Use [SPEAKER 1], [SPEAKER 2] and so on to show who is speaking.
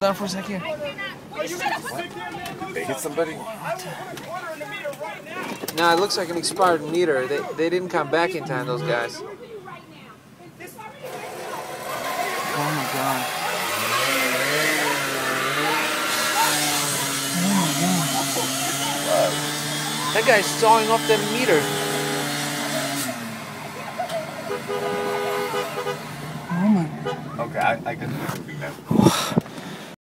[SPEAKER 1] Down for a second.
[SPEAKER 2] Did they hit somebody?
[SPEAKER 1] No, it looks like an expired meter. They didn't come back in time, those guys.
[SPEAKER 3] Oh my god.
[SPEAKER 1] That guy's sawing off the meter.
[SPEAKER 3] Oh my.
[SPEAKER 2] Okay, I can do moving now.